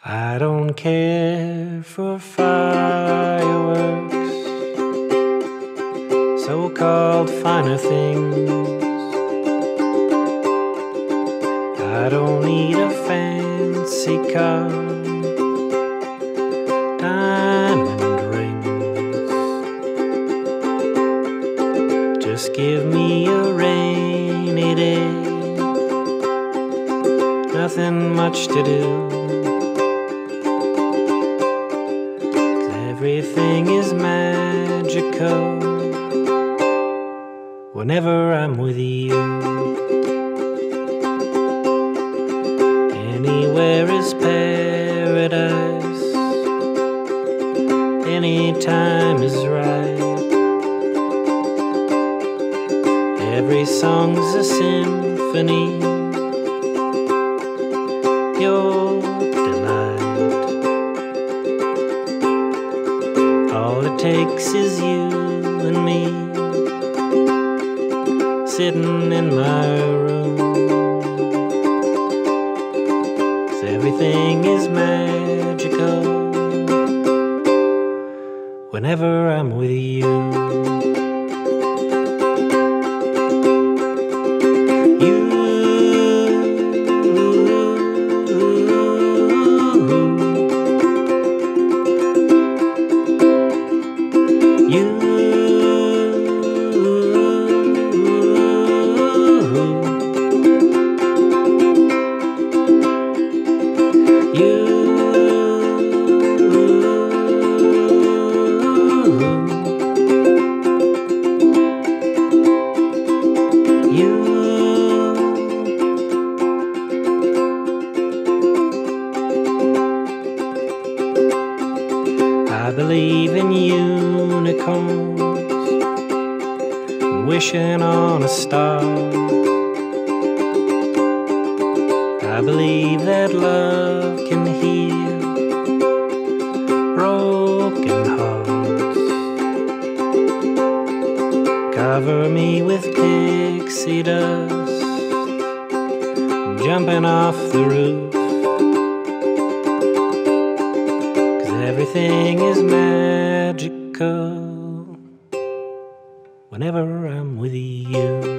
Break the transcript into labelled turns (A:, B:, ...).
A: I don't care for fireworks, so-called finer things. I don't need a fancy car, diamond rings. Just give me a rainy day, nothing much to do. Everything is magical whenever I'm with you. Anywhere is paradise, any time is right. Every song's a symphony, your delight. All it takes is you and me, sitting in my room. 'Cause everything is magical whenever I'm with you. I believe in unicorns and wishing on a star. I believe that love can heal broken hearts. Cover me with pixie dust, jumping off the roof. Everything is magical whenever I'm with you.